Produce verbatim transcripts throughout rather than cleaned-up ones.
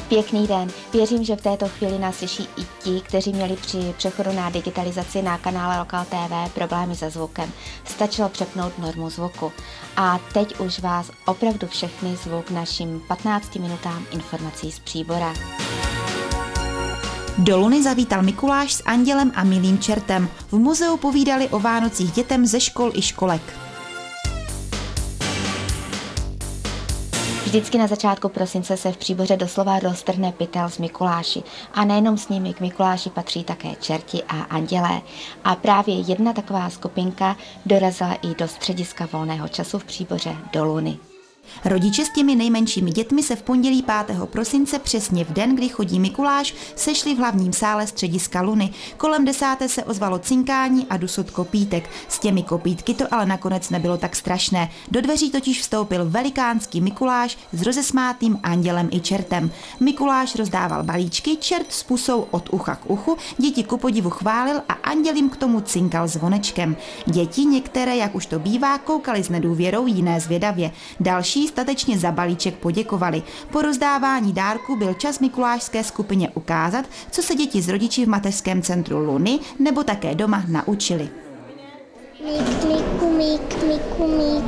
Pěkný den. Věřím, že v této chvíli nás slyší i ti, kteří měli při přechodu na digitalizaci na kanále Lokal T V problémy se zvukem. Stačilo přepnout normu zvuku. A teď už vás opravdu všechny zvu k našim patnácti minutám informací z Příbora. Do Luny zavítal Mikuláš s andělem a milým čertem. V muzeu povídali o Vánocích dětem ze škol i školek. Vždycky na začátku prosince se v Příboře doslova roztrhne pytel s Mikuláši. A nejenom s nimi, k Mikuláši patří také čerti a andělé. A právě jedna taková skupinka dorazila i do střediska volného času v Příboře do Luny. Rodiče s těmi nejmenšími dětmi se v pondělí pátého prosince, přesně v den, kdy chodí Mikuláš, sešli v hlavním sále střediska Luny. Kolem desáté se ozvalo cinkání a dusot kopítek. S těmi kopítky to ale nakonec nebylo tak strašné. Do dveří totiž vstoupil velikánský Mikuláš s rozesmátým andělem i čertem. Mikuláš rozdával balíčky, čert s pusou od ucha k uchu, děti ku podivu chválil a anděl jim k tomu cinkal zvonečkem. Děti, některé, jak už to bývá, koukali s nedůvěrou, jiné zvědavě. Další statečně za balíček poděkovali. Po rozdávání dárku byl čas mikulášské skupině ukázat, co se děti s rodiči v mateřském centru Luny nebo také doma naučili. Mik, miku, mik, miku,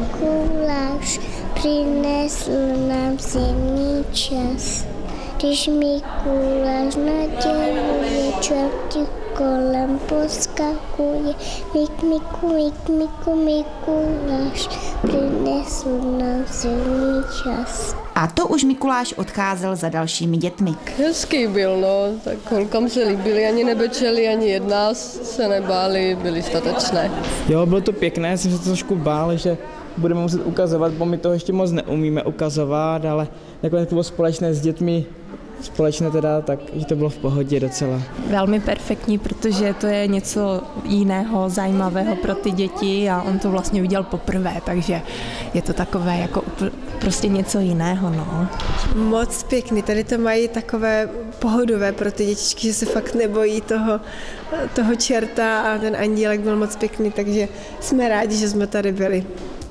Mikuláš přinesl nám zimní čas. Když Mikuláš naděluje, čerti kolem poskakuje. Mik, miku, mik, miku, Mikuláš přinesl nám zimní čas. A to už Mikuláš odcházel za dalšími dětmi. Hezký byl, no, tak holkám se líbili, ani nebečeli, ani jedna se nebáli, byli statečné. Jo, bylo to pěkné, jsem se trošku bál, že budeme muset ukazovat, bo my to ještě moc neumíme ukazovat, ale nakonec to bylo společné s dětmi, společné teda, takže to bylo v pohodě docela. Velmi perfektní, protože to je něco jiného, zajímavého pro ty děti a on to vlastně viděl poprvé, takže je to takové jako prostě něco jiného, no. Moc pěkný, tady to mají takové pohodové pro ty dětičky, že se fakt nebojí toho, toho čerta a ten andílek byl moc pěkný, takže jsme rádi, že jsme tady byli.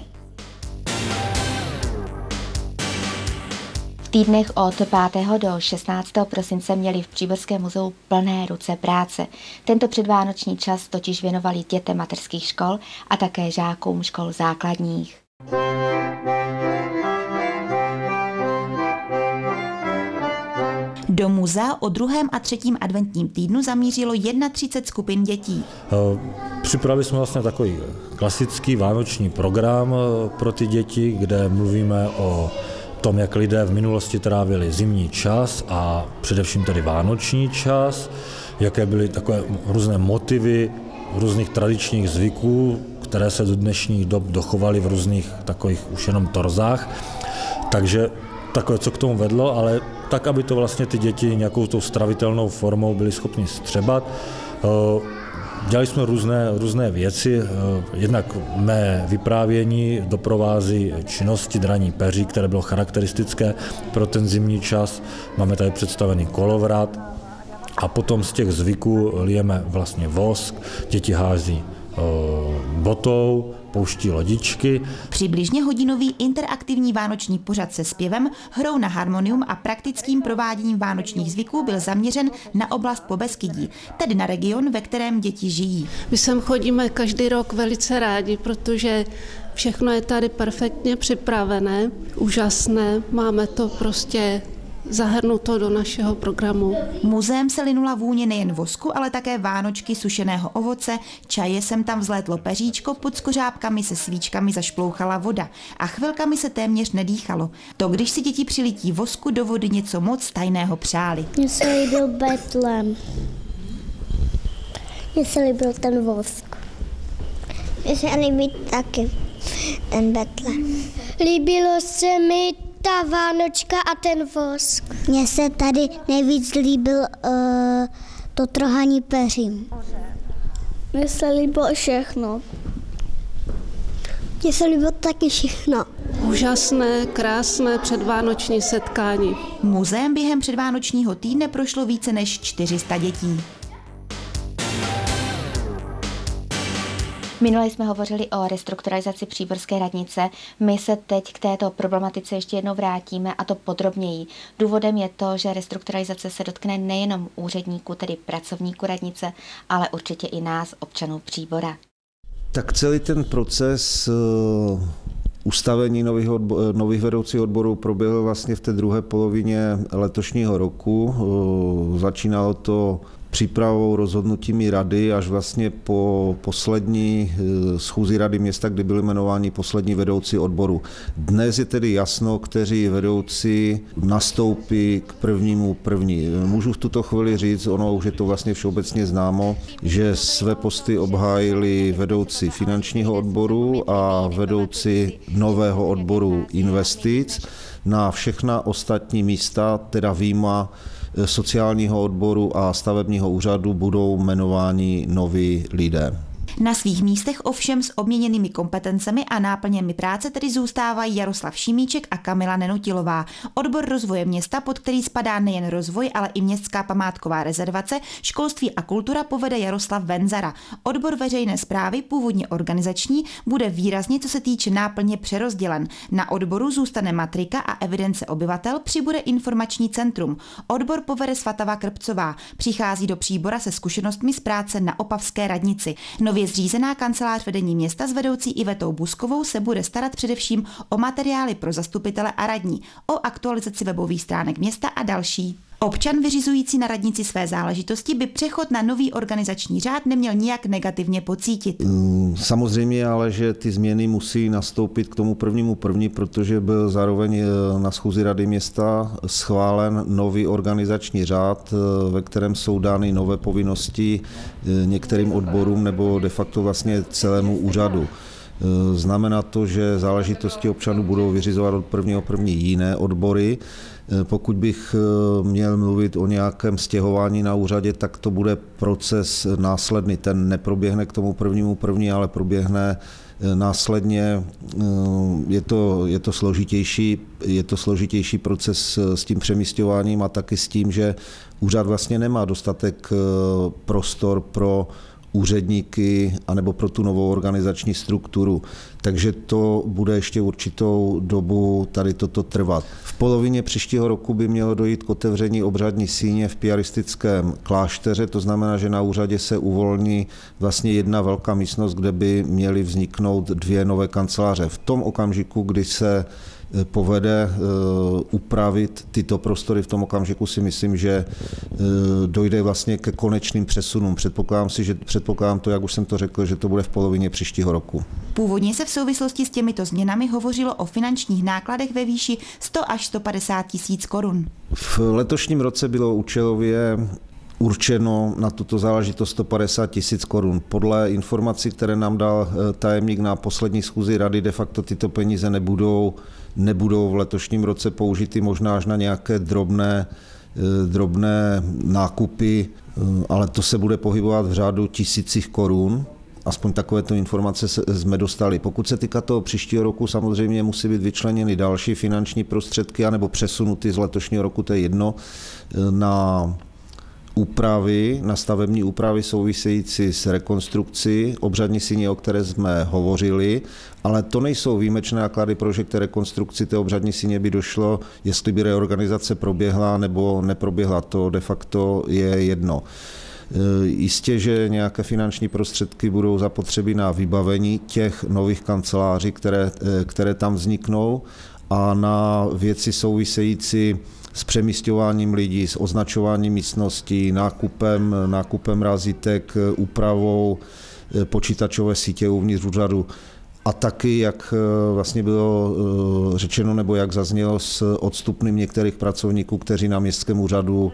V týdnech od pátého do šestnáctého prosince měli v Příborském muzeu plné ruce práce. Tento předvánoční čas totiž věnovali dětem mateřských škol a také žákům škol základních. Do muzea o druhém a třetím adventním týdnu zamířilo třicet jedna skupin dětí. Připravili jsme vlastně takový klasický vánoční program pro ty děti, kde mluvíme o tom, jak lidé v minulosti trávili zimní čas a především tedy vánoční čas, jaké byly takové různé motivy různých tradičních zvyků, které se do dnešních dob dochovaly v různých takových už jenom torzách. Takže takové, co k tomu vedlo, ale tak, aby to vlastně ty děti nějakou tou stravitelnou formou byly schopni střebat. Dělali jsme různé, různé věci, jednak mé vyprávění doprovází činnosti draní peří, které bylo charakteristické pro ten zimní čas. Máme tady představený kolovrat a potom z těch zvyků lijeme vlastně vosk, děti hází botou, pouští lodičky. Přibližně hodinový interaktivní vánoční pořad se zpěvem, hrou na harmonium a praktickým prováděním vánočních zvyků byl zaměřen na oblast Pobeskydí, tedy na region, ve kterém děti žijí. My sem chodíme každý rok velice rádi, protože všechno je tady perfektně připravené, úžasné, máme to prostě zahrnuto do našeho programu. Muzeem se linula vůně nejen vosku, ale také vánočky, sušeného ovoce, čaje sem tam vzlétlo peříčko, pod skořápkami se svíčkami zašplouchala voda a chvilkami se téměř nedýchalo. To, když si děti přilití vosku do vody něco moc tajného přáli. Mně se líbil Betlém. Mně se líbil ten vosk. Mně se líbí taky ten Betlém. Líbilo se mi ta vánočka a ten vosk. Mně se tady nejvíc líbil uh, to trhání peřím. Mně se líbilo všechno. Mně se líbilo taky všechno. Úžasné, krásné předvánoční setkání. Muzeem během předvánočního týdne prošlo více než čtyři sta dětí. Minule jsme hovořili o restrukturalizaci Příborské radnice. My se teď k této problematice ještě jednou vrátíme, a to podrobněji. Důvodem je to, že restrukturalizace se dotkne nejenom úředníků, tedy pracovníků radnice, ale určitě i nás, občanů Příbora. Tak celý ten proces uh, ustavení nových, odbo- nových vedoucích odborů proběhl vlastně v té druhé polovině letošního roku. Uh, začínalo to přípravou rozhodnutími rady až vlastně po poslední schůzi rady města, kdy byli jmenováni poslední vedoucí odboru. Dnes je tedy jasno, kteří vedoucí nastoupí k prvnímu první. Můžu v tuto chvíli říct, ono už je to vlastně všeobecně známo, že své posty obhájili vedoucí finančního odboru a vedoucí nového odboru investic. Na všechna ostatní místa, teda výjima sociálního odboru a stavebního úřadu, budou jmenováni noví lidé. Na svých místech ovšem s obměněnými kompetencemi a náplněmi práce tedy zůstávají Jaroslav Šimíček a Kamila Nenutilová. Odbor rozvoje města, pod který spadá nejen rozvoj, ale i městská památková rezervace, školství a kultura, povede Jaroslav Venzara. Odbor veřejné správy, původně organizační, bude výrazně, co se týče náplně, přerozdělen. Na odboru zůstane matrika a evidence obyvatel, přibude informační centrum. Odbor povede Svatava Krpcová. Přichází do Příbora se zkušenostmi z práce na Opavské radnici. Nově zřízená kancelář vedení města s vedoucí Ivetou Buskovou se bude starat především o materiály pro zastupitele a radní, o aktualizaci webových stránek města a další. Občan vyřizující na radnici své záležitosti by přechod na nový organizační řád neměl nijak negativně pocítit. Samozřejmě ale, že ty změny musí nastoupit k tomu prvnímu první, protože byl zároveň na schůzi rady města schválen nový organizační řád, ve kterém jsou dány nové povinnosti některým odborům nebo de facto vlastně celému úřadu. Znamená to, že záležitosti občanů budou vyřizovat od prvního první jiné odbory. Pokud bych měl mluvit o nějakém stěhování na úřadě, tak to bude proces následný. Ten neproběhne k tomu prvnímu první, ale proběhne následně. Je to, je to složitější, je to složitější proces s tím přemísťováním a taky s tím, že úřad vlastně nemá dostatek prostor pro úředníky anebo pro tu novou organizační strukturu. Takže to bude ještě určitou dobu tady toto trvat. V polovině příštího roku by mělo dojít k otevření obřadní síně v piaristickém klášteře, to znamená, že na úřadě se uvolní vlastně jedna velká místnost, kde by měly vzniknout dvě nové kanceláře. V tom okamžiku, kdy se povede upravit tyto prostory, v tom okamžiku si myslím, že dojde vlastně ke konečným přesunům. Předpokládám si, že předpokládám to, jak už jsem to řekl, že to bude v polovině příštího roku. Původně se v souvislosti s těmito změnami hovořilo o finančních nákladech ve výši sto až sto padesát tisíc korun. V letošním roce bylo účelově určeno na tuto záležitost sto padesát tisíc korun. Podle informací, které nám dal tajemník na poslední schůzi rady, de facto tyto peníze nebudou, nebudou v letošním roce použity, možná až na nějaké drobné, drobné nákupy, ale to se bude pohybovat v řádu tisících korun. Aspoň takovéto informace jsme dostali. Pokud se týká toho příštího roku, samozřejmě musí být vyčleněny další finanční prostředky, anebo přesunuty z letošního roku, to je jedno, na úpravy, na stavební úpravy související s rekonstrukcí obřadní síně, o které jsme hovořili, ale to nejsou výjimečné náklady, protože k té rekonstrukci té obřadní síně by došlo, jestli by reorganizace proběhla nebo neproběhla, to de facto je jedno. Jistě, že nějaké finanční prostředky budou zapotřebí na vybavení těch nových kanceláří, které, které tam vzniknou, a na věci související s přemísťováním lidí, s označováním místností, nákupem, nákupem razítek, úpravou počítačové sítě uvnitř úřadu. A taky, jak vlastně bylo řečeno, nebo jak zaznělo, s odstupným některých pracovníků, kteří na městském úřadu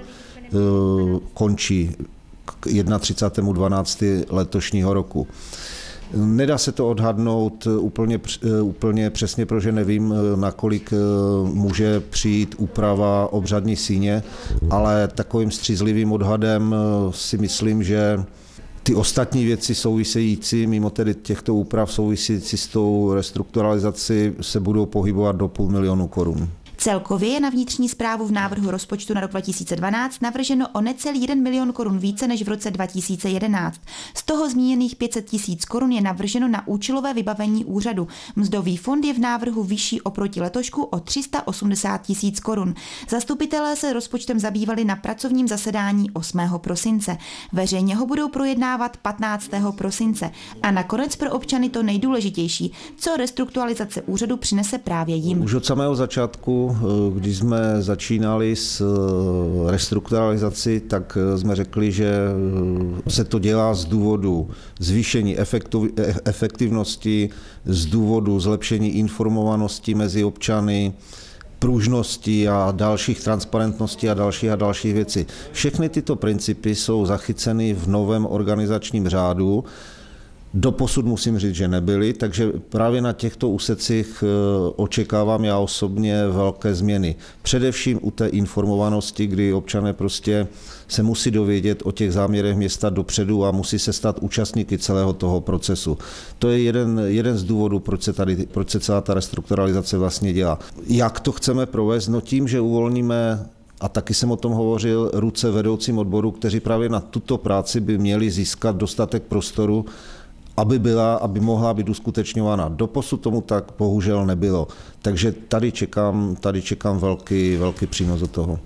končí k třicátému prvnímu dvanáctému letošního roku. Nedá se to odhadnout úplně, úplně přesně, protože nevím, nakolik může přijít úprava obřadní síně, ale takovým střízlivým odhadem si myslím, že ty ostatní věci související, mimo tedy těchto úprav související s tou restrukturalizací, se budou pohybovat do půl milionu korun. Celkově je na vnitřní správu v návrhu rozpočtu na rok dva tisíce dvanáct navrženo o necelý jeden milion korun více než v roce dva tisíce jedenáct. Z toho zmíněných pět set tisíc korun je navrženo na účelové vybavení úřadu. Mzdový fond je v návrhu vyšší oproti letošku o tři sta osmdesát tisíc korun. Zastupitelé se rozpočtem zabývali na pracovním zasedání osmého prosince. Veřejně ho budou projednávat patnáctého prosince. A nakonec pro občany to nejdůležitější, co restrukturalizace úřadu přinese právě jim. Už od samého začátku, když jsme začínali s restrukturalizací, tak jsme řekli, že se to dělá z důvodu zvýšení efektivnosti, z důvodu zlepšení informovanosti mezi občany, pružnosti a dalších transparentností a dalších a dalších věcí. Všechny tyto principy jsou zachyceny v novém organizačním řádu. Doposud musím říct, že nebyly, takže právě na těchto úsecích očekávám já osobně velké změny. Především u té informovanosti, kdy občané prostě se musí dovědět o těch záměrech města dopředu a musí se stát účastníky celého toho procesu. To je jeden, jeden z důvodů, proč se, tady, proč se celá ta restrukturalizace vlastně dělá. Jak to chceme provést? No tím, že uvolníme, a taky jsem o tom hovořil, ruce vedoucím odboru, kteří právě na tuto práci by měli získat dostatek prostoru, aby byla, aby mohla být uskutečňována. Doposud tomu tak bohužel nebylo. Takže tady čekám, tady čekám velký, velký přínos do toho.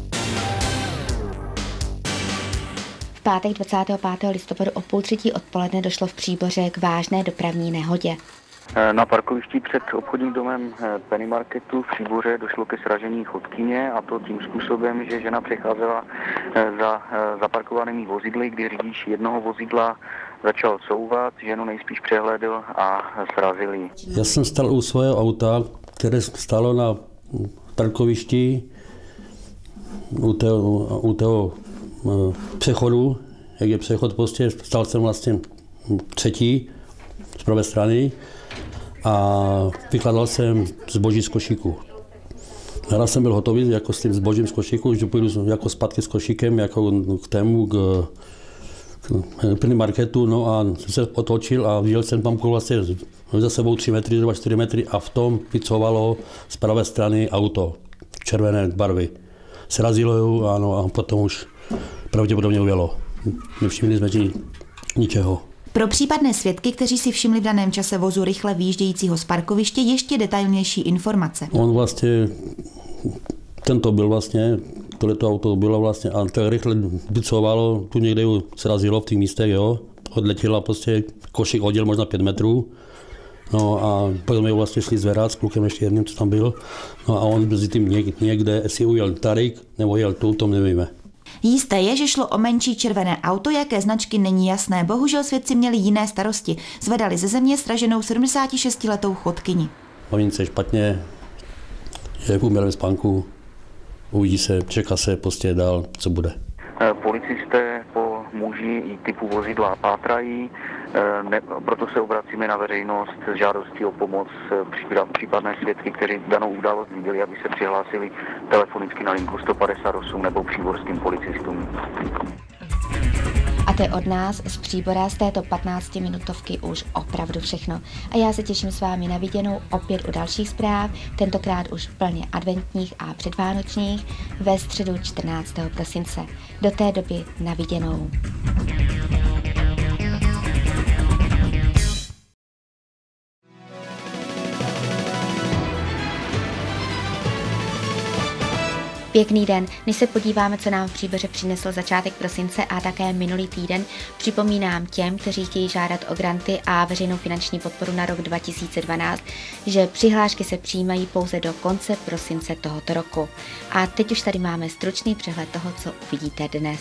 V pátek dvacátého pátého listopadu o půl třetí odpoledne došlo v Příboře k vážné dopravní nehodě. Na parkovišti před obchodním domem Penny Marketu v Příboře došlo ke sražení chodkyně, a to tím způsobem, že žena přecházela za zaparkovanými vozidly, kdy řidič jednoho vozidla začal couvat, ženu nejspíš přehlédl a srazil ji. Já jsem stál u svého auta, které stálo na parkovišti u toho, u toho přechodu, jak je přechod, prostě stál jsem vlastně třetí z pravé strany a vykládal jsem zboží z košíku. Já jsem byl hotový jako s tím zbožím z košíku, že půjdu jako zpátky s košíkem jako k tému, k Penny Marketu, no a jsem se otočil a viděl jsem tam vlastně za sebou tři metry, zhruba čtyři metry a v tom vycovalo z pravé strany auto červené barvy. Srazilo ho, ano, a potom už pravděpodobně ujelo. Nevšimli jsme ti ničeho. Pro případné svědky, kteří si všimli v daném čase vozu rychle vyjíždějícího z parkoviště, ještě detailnější informace. On vlastně, tento byl vlastně, tohleto auto bylo vlastně a tak rychle vycovalo, tu někde ju srazilo v těch místech, jo, odletěla prostě, košík odjel možná pět metrů, no a potom je vlastně šli zvedat s klukem ještě jedním, co tam byl, no a on mezi tím někde, jestli ujel tarik nebo jel tu, to nevíme. Jisté je, že šlo o menší červené auto, jaké značky není jasné. Bohužel svědci měli jiné starosti. Zvedali ze země sraženou sedmdesátišestiletou chodkyni. Mamince špatně, je v umělém spánku, uvidí se, čeká se prostě dál, co bude. Policisté po muži i typu vozidla pátrají, ne, proto se obracíme na veřejnost s žádostí o pomoc, případné svědky, kteří danou událost viděli, aby se přihlásili telefonicky na linku sto padesát osm nebo příborským policistům. A to je od nás z Příbora z této patnáctiminutovky už opravdu všechno. A já se těším s vámi na viděnou opět u dalších zpráv, tentokrát už plně adventních a předvánočních, ve středu čtrnáctého prosince. Do té doby na viděnou. Pěkný den. Než se podíváme, co nám v Příboře přinesl začátek prosince a také minulý týden, připomínám těm, kteří chtějí žádat o granty a veřejnou finanční podporu na rok dva tisíce dvanáct, že přihlášky se přijímají pouze do konce prosince tohoto roku. A teď už tady máme stručný přehled toho, co uvidíte dnes.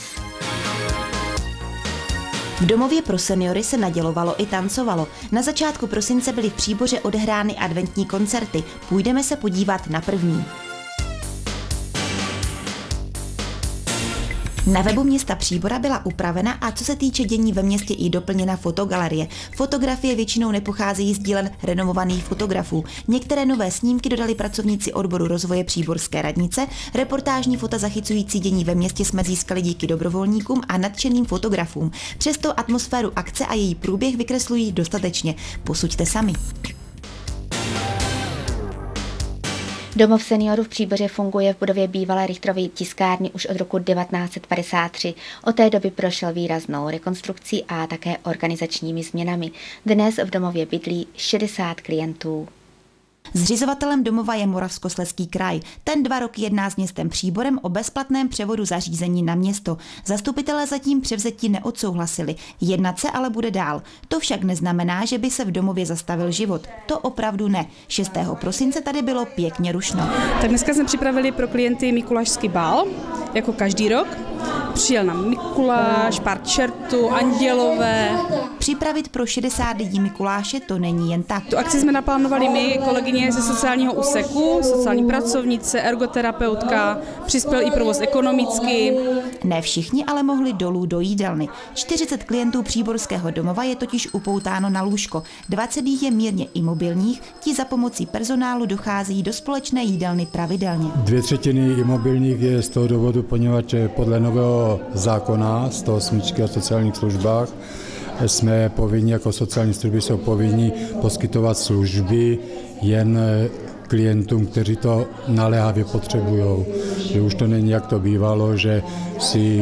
V domově pro seniory se nadělovalo i tancovalo. Na začátku prosince byly v Příboře odehrány adventní koncerty. Půjdeme se podívat na první. Na webu města Příbora byla upravena a co se týče dění ve městě i doplněna fotogalerie. Fotografie většinou nepocházejí z dílen renomovaných fotografů. Některé nové snímky dodali pracovníci odboru rozvoje příborské radnice, reportážní fota zachycující dění ve městě jsme získali díky dobrovolníkům a nadšeným fotografům. Přesto atmosféru akce a její průběh vykreslují dostatečně. Posuďte sami. Domov seniorů v Příboře funguje v budově bývalé Richtrovy tiskárny už od roku devatenáct set padesát tři. Od té doby prošel výraznou rekonstrukcí a také organizačními změnami. Dnes v domově bydlí šedesát klientů. Zřizovatelem domova je Moravskoslezský kraj. Ten dva roky jedná s městem Příborem o bezplatném převodu zařízení na město. Zastupitelé zatím převzetí neodsouhlasili. Jednat se ale bude dál. To však neznamená, že by se v domově zastavil život. To opravdu ne. šestého prosince tady bylo pěkně rušno. Tak dneska jsme připravili pro klienty mikulášský bál, jako každý rok. Přijel nám Mikuláš, pár čertů, andělové. Připravit pro šedesát lidí Mikuláše to není jen tak. Tu akci jsme naplánovali my, kolegyně ze sociálního úseku, sociální pracovnice, ergoterapeutka, přispěl i provoz ekonomicky. Ne všichni ale mohli dolů do jídelny. čtyřicet klientů Příborského domova je totiž upoutáno na lůžko. dvacet jich je mírně imobilních, ti za pomocí personálu dochází do společné jídelny pravidelně. Dvě třetiny imobilních je z toho důvodu, poněvadž podle nového zákona sto osm o sociálních službách jsme povinni, jako sociální služby jsou povinni poskytovat služby jen klientům, kteří to naléhavě potřebují. Že už to není, jak to bývalo, že si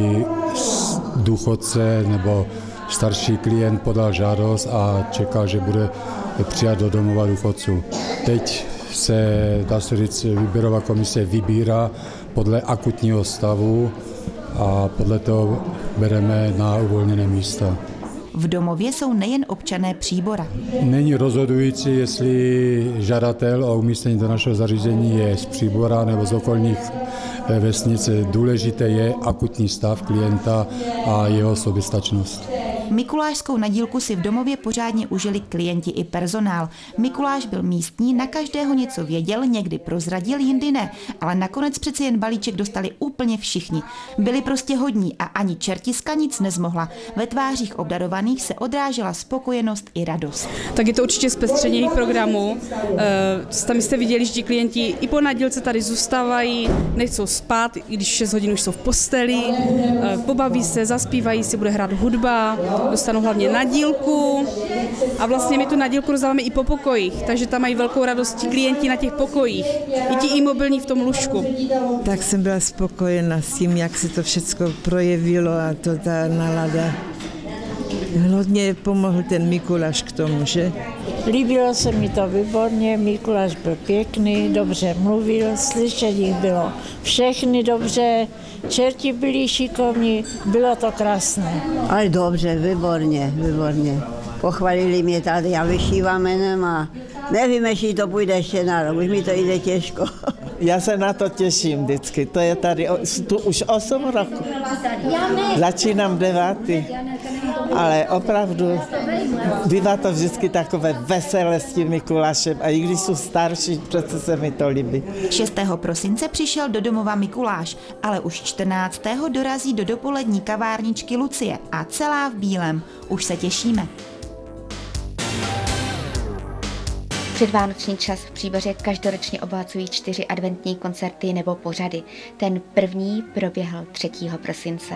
důchodce nebo starší klient podal žádost a čekal, že bude přijat do domova důchodců. Teď se, dá se říct, výběrová komise vybírá podle akutního stavu a podle toho bereme na uvolněné místa. V domově jsou nejen občané Příbora. Není rozhodující, jestli žadatel o umístění do našeho zařízení je z Příbora nebo z okolních vesnic. Důležité je akutní stav klienta a jeho soběstačnost. Mikulášskou nadílku si v domově pořádně užili klienti i personál. Mikuláš byl místní, na každého něco věděl, někdy prozradil, jindy ne, ale nakonec přeci jen balíček dostali úplně všichni. Byli prostě hodní a ani čertiska nic nezmohla. Ve tvářích obdarovaných se odrážela spokojenost i radost. Tak je to určitě zpestření jejich programu. E, tam jste viděli, že ti klienti i po nadílce tady zůstávají, nechcou spát, i když šest hodin už jsou v posteli, e, pobaví se, zaspívají si, bude hrát hudba, dostanou hlavně nadílku a vlastně my tu nadílku rozdáváme i po pokojích, takže tam mají velkou radost ti klienti na těch pokojích, i ti imobilní v tom lůžku. Tak jsem byla spokojená s tím, jak se to všechno projevilo a to ta nálada. Hodně pomohl ten Mikuláš k tomu, že? Líbilo se mi to výborně, Mikuláš byl pěkný, dobře mluvil, slyšet jich bylo všechny dobře, čerti byli šikovní, bylo to krásné. Ale dobře, výborně, výborně. Pochválili mě tady, já vyšívám jenom a nevím, jestli to půjde ještě na rok, už mi to jde těžko. Já se na to těším vždycky, to je tady tu už osm roků. Začínám devátý, ale opravdu bývá to vždycky takové veselé s tím Mikulášem a i když jsou starší, přece se mi to líbí. šestého prosince přišel do domova Mikuláš, ale už čtrnáctého dorazí do dopolední kavárničky Lucie a celá v bílém. Už se těšíme. Předvánoční čas v Příboře každoročně obohacují čtyři adventní koncerty nebo pořady. Ten první proběhl třetího prosince.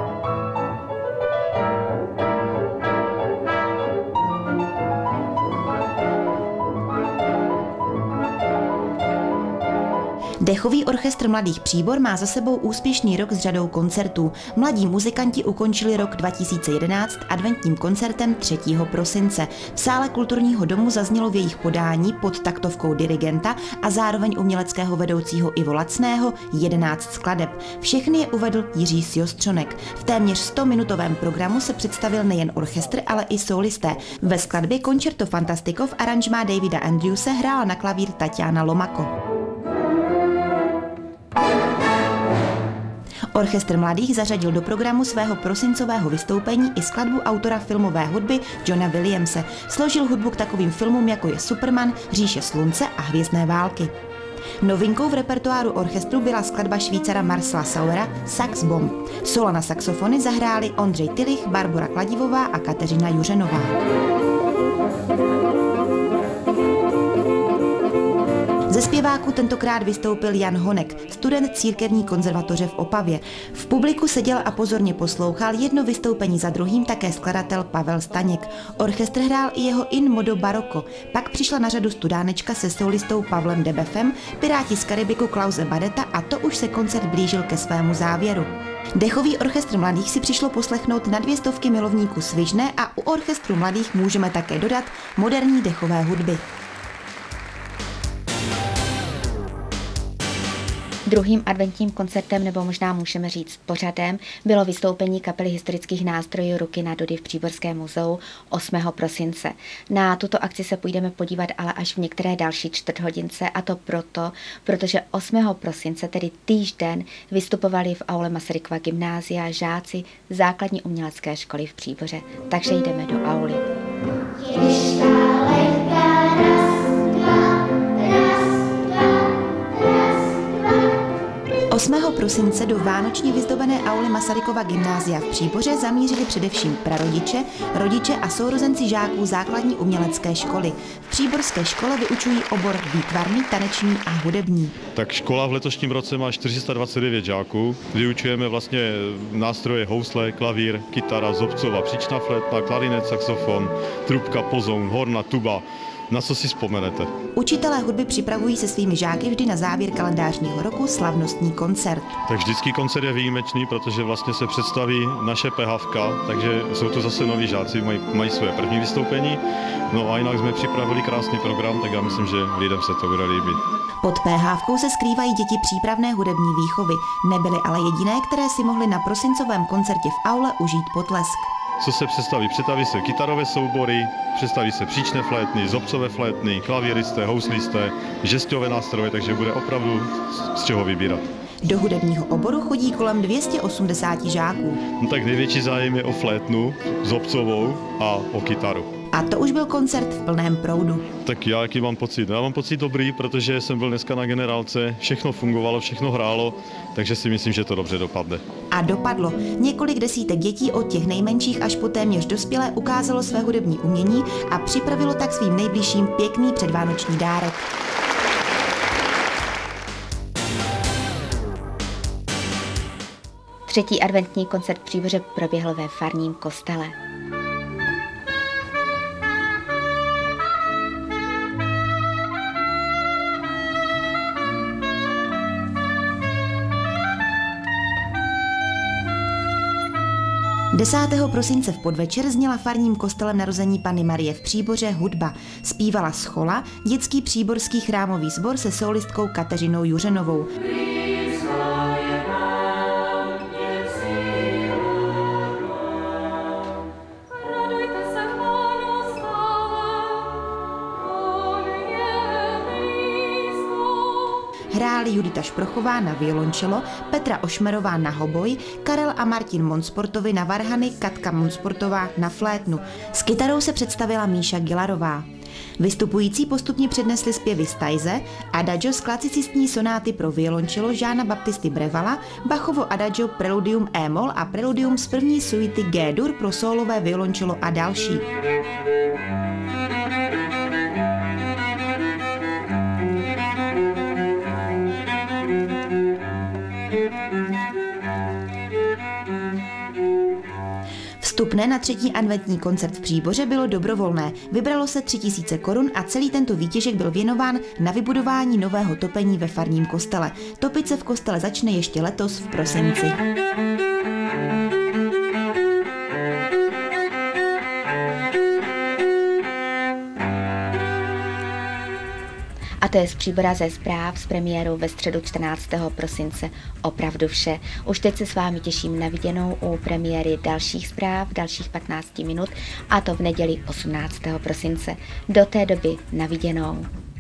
Dechový orchestr Mladých Příbor má za sebou úspěšný rok s řadou koncertů. Mladí muzikanti ukončili rok dva tisíce jedenáct adventním koncertem třetího prosince. V sále kulturního domu zaznělo v jejich podání pod taktovkou dirigenta a zároveň uměleckého vedoucího Ivo Lacného jedenáct skladeb. Všechny je uvedl Jiří Sjostřonek. V téměř stominutovém programu se představil nejen orchestr, ale i solisté. Ve skladbě Concerto Fantastico v aranžmá Davida Andrewse hrála na klavír Tatiana Lomako. Orchestr Mladých zařadil do programu svého prosincového vystoupení i skladbu autora filmové hudby Johna Williamse. Složil hudbu k takovým filmům, jako je Superman, Říše slunce a Hvězdné války. Novinkou v repertoáru orchestru byla skladba Švýcara Marcela Sauera Sax Bomb. Solo na saxofony zahráli Ondřej Tilich, Barbora Kladivová a Kateřina Juřenová. Ze zpěváků tentokrát vystoupil Jan Honek, student církevní konzervatoře v Opavě. V publiku seděl a pozorně poslouchal jedno vystoupení za druhým také skladatel Pavel Staněk. Orchestr hrál i jeho In modo baroko. Pak přišla na řadu studánečka se solistou Pavlem Debefem, Piráti z Karibiku Klause Badeta a to už se koncert blížil ke svému závěru. Dechový orchestr mladých si přišlo poslechnout na dvě stovky milovníků svižné a u orchestru mladých můžeme také dodat moderní dechové hudby. Druhým adventním koncertem, nebo možná můžeme říct pořadem, bylo vystoupení kapely historických nástrojů Ruky na Dudy v Příborském muzeu osmého prosince. Na tuto akci se půjdeme podívat ale až v některé další čtvrthodince, a to proto, protože osmého prosince, tedy týžden, vystupovali v aule Masarykova gymnázia žáci základní umělecké školy v Příboře. Takže jdeme do auly. osmého prosince do vánočně vyzdobené auly Masarykova gymnázia v Příboře zamířili především prarodiče, rodiče a sourozenci žáků základní umělecké školy. V příborské škole vyučují obor výtvarný, taneční a hudební. Tak škola v letošním roce má čtyři sta dvacet devět žáků. Vyučujeme vlastně nástroje housle, klavír, kytara, zobcova, příčná flétna, klarinet, saxofon, trubka, pozoun, horna, tuba. Na co si vzpomenete? Učitelé hudby připravují se svými žáky vždy na závěr kalendářního roku slavnostní koncert. Tak vždycky koncert je výjimečný, protože vlastně se představí naše péhávka, takže jsou to zase noví žáci, mají, mají své první vystoupení. No a jinak jsme připravili krásný program, tak já myslím, že lidem se to bude líbit. Pod péhávkou se skrývají děti přípravné hudební výchovy. Nebyly ale jediné, které si mohly na prosincovém koncertě v aule užít potlesk. Co se představí? Představí se kytarové soubory, představí se příčné flétny, zobcové flétny, klavíristé, houslisté, žesťové nástroje, takže bude opravdu z čeho vybírat. Do hudebního oboru chodí kolem dvě stě osmdesát žáků. No tak největší zájem je o flétnu, zobcovou a o kytaru. A to už byl koncert v plném proudu. Tak já jaký mám pocit? Já mám pocit dobrý, protože jsem byl dneska na generálce, všechno fungovalo, všechno hrálo, takže si myslím, že to dobře dopadne. A dopadlo. Několik desítek dětí od těch nejmenších až po téměř dospělé ukázalo své hudební umění a připravilo tak svým nejbližším pěkný předvánoční dárek. Třetí adventní koncert v Příboře proběhl ve farním kostele. desátého prosince v podvečer zněla farním kostelem narození Panny Marie v Příboře hudba. Zpívala schola, dětský příborský chrámový sbor se solistkou Kateřinou Juřenovou. Hráli Judita Šprochová na violončelo, Petra Ošmerová na hoboj, Karel a Martin Monsportovi na varhany, Katka Monsportová na flétnu. S kytarou se představila Míša Gilarová. Vystupující postupně přednesli zpěvy z Tajze, adagio z klasicistní sonáty pro violončelo Žána Baptisty Brevala, Bachovo adagio Preludium E-moll a Preludium z první suity G-dur pro sólové violončelo a další. Vstupné na třetí adventní koncert v Příboře bylo dobrovolné. Vybralo se tři tisíce korun a celý tento výtěžek byl věnován na vybudování nového topení ve farním kostele. Topit se v kostele začne ještě letos v prosinci. A to je z Příbora ze zpráv s premiérou ve středu čtrnáctého prosince opravdu vše. Už teď se s vámi těším na viděnou u premiéry dalších zpráv, dalších patnáct minut, a to v neděli osmnáctého prosince. Do té doby na viděnou.